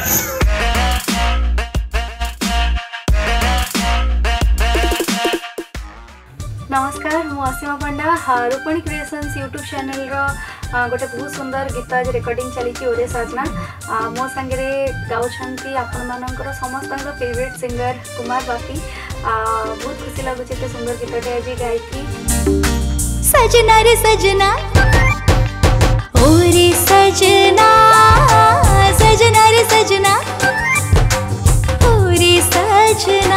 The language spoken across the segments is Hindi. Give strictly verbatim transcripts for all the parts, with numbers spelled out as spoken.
नमस्कार मु Asima Panda Rupani creations YouTube channel रो गोटे बहुत सुंदर गीत आज रेकर्डिंग चली ओरे साजना मो संगे गाँव आपण मानकर समस्त फेवरेट सिंगर कुमार बापी बहुत खुशी लगुच एत सुंदर गीतटे आज गायकी सजना रे सजना ओ रे सजना सजना रे सजना ओ रे सजना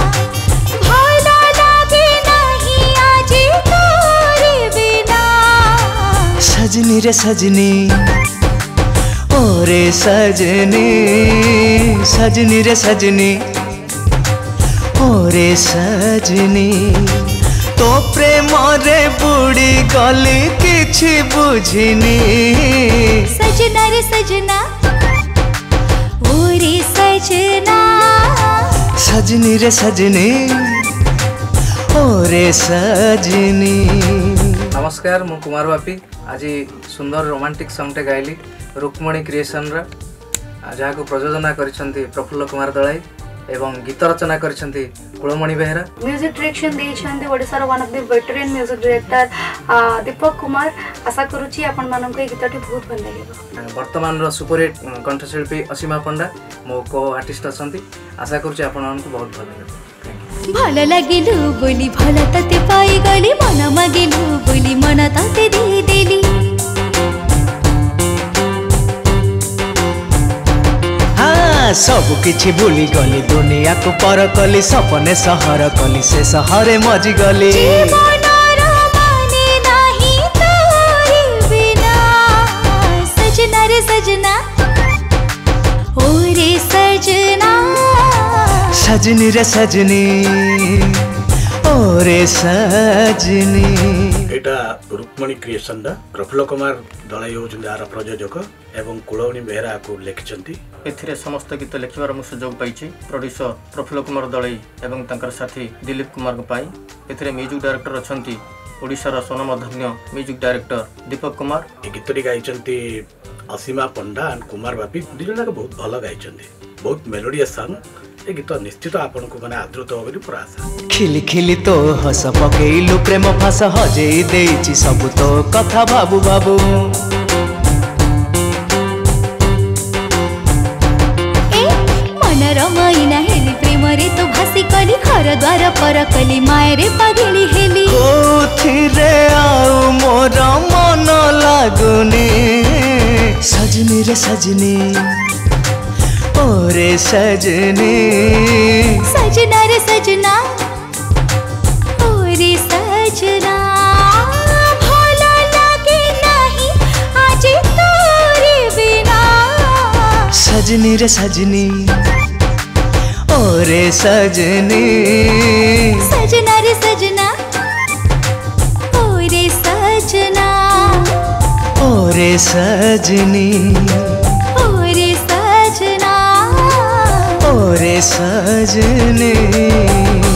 सजनी रे सजनी ओ रे सजनी सजनी रे सजनी ओ रे सजनी तो प्रेम रे बुड़ी गली किछि बुझिनी सजना रे सजना ओ रे सजना सजनी रे सजनी ओ रे सजनी। नमस्कार मु कुमार बापी आज सुंदर रोमांटिक सॉन्ग टे गायली रुक्मणी क्रिएशन रा जहाँ को प्रयोजना करिसेंती प्रफुल्ल कुमार दलाई एवं गीत रचना करिसेंती कुलमणि बेहरा। म्यूजिक डायरेक्शन देइछंती ओडिसा रो one of the veteran music director Deepak Kumar. आशा करूची आपण मानन को गीतटी बहुत भल लागेबो। वर्तमान रो सुपरहिट कंठशिल्पी असीमा पंडा मो को आर्टिस्ट असंती आशा करूची आपण मानन को बहुत भल लागेबो। भल लगिलु बोली भल तते पाई गली मन मगिलु बोली मन तते दे देली हाँ सब किछि भूली गली दुनिया को पर कली सपने सहर कली से सहरे मजी गली सजना रे सजना ओ रे सजना सजनी रे सजनी ओ रे सजनी। एटा रुक्मणी क्रिएशन दा प्रफुल्ल कुमार दलाई होउछन यार प्रयोजक एवं कुलमणि बेहरा को लिखिसंती। एथिरे समस्त गीत लिखिबार मु सुयोग पाइछि प्रोड्यूसर प्रफुल्ल कुमार दलाई एवं तंकर साथी दिलीप कुमार को पाई। एथिरे म्यूजिक डायरेक्टर अछंती ओडिसा रा सोनमधन्य म्यूजिक डायरेक्टर दीपक कुमार। ए गीतटी गाइचंती असीमा पंडा एंड कुमार बापी दिजना को बहुत भलो गाइचंती बहुत मेलोडियस सॉन्ग। ए गीत निश्चित आपन को माने आदृत होबे पूरा आशा। खिली खिली तो हस पकेइलु प्रेम फास हजेई देइछि सब तो कथा बाबू बाबू ए मन रमाइना हेली प्रेम रे तो भासी कली घर द्वार पर कली माय रे पागली हेली कोथिरे आउ मोर मन लागुनी सजनी रे सजनी ओ रे सजनी सजना रे सजना ओ रे सजना भला लागे नहीं आज तोरे बिना सजनी रे सजनी ओ रे सजनी सजना रे सजना ओ रे सजना ओ रे सजनी ओ रे सजना ओ रे सजनी।